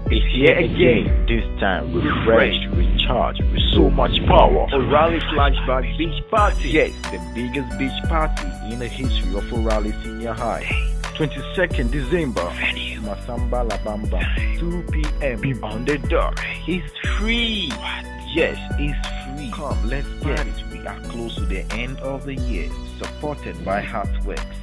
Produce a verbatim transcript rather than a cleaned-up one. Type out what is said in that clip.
is here again. This time refreshed, recharged with so much power. O'Reilly Flashback Beach Party. Yes, the biggest beach party in the history of O'Reilly Senior High. twenty-second December, KUMASAMBA La Bamba, two p m on the dot. It's free. What? Yes, it's free. Come, let's get it. We are close to the end of the year. Supported by Heartworks.